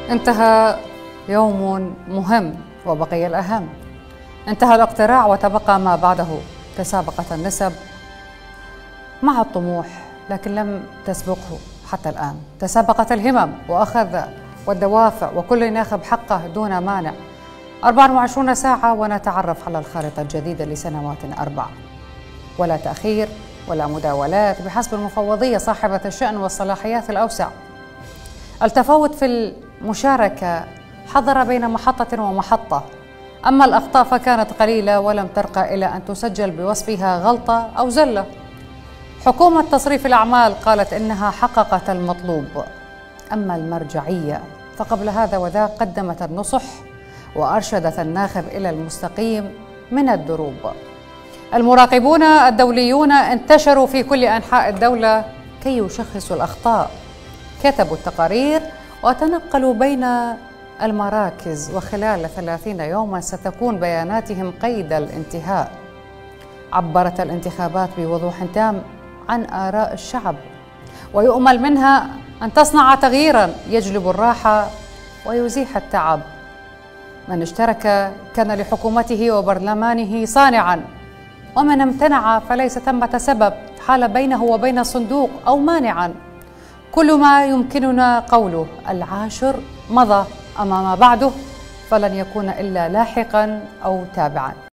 انتهى يوم مهم وبقي الأهم. انتهى الاقتراع وتبقى ما بعده. تسابقت النسب مع الطموح لكن لم تسبقه حتى الآن. تسابقت الهمم وأخذ والدوافع وكل ناخب حقه دون مانع. 24 ساعة ونتعرف على الخارطة الجديدة لسنوات 4. ولا تأخير ولا مداولات بحسب المفوضية صاحبة الشأن والصلاحيات الأوسع. التفاوت في المشاركة حضر بين محطة ومحطة، أما الأخطاء فكانت قليلة ولم ترقى إلى أن تسجل بوصفها غلطة أو زلة. حكومة تصريف الأعمال قالت إنها حققت المطلوب، أما المرجعية فقبل هذا وذاك قدمت النصح وأرشدت الناخب إلى المستقيم من الدروب. المراقبون الدوليون انتشروا في كل أنحاء الدولة كي يشخصوا الأخطاء، كتبوا التقارير وتنقلوا بين المراكز، وخلال 30 يوما ستكون بياناتهم قيد الانتهاء. عبرت الانتخابات بوضوح تام عن آراء الشعب، ويؤمل منها أن تصنع تغييرا يجلب الراحة ويزيح التعب. من اشترك كان لحكومته وبرلمانه صانعا، ومن امتنع فليس ثمة سبب حال بينه وبين الصندوق أو مانعا. كل ما يمكننا قوله: العاشر مضى، أما ما بعده فلن يكون إلا لاحقا أو تابعا.